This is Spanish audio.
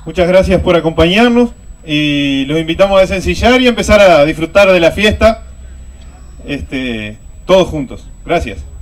Muchas gracias por acompañarnos y los invitamos a desencillar y empezar a disfrutar de la fiesta todos juntos. Gracias.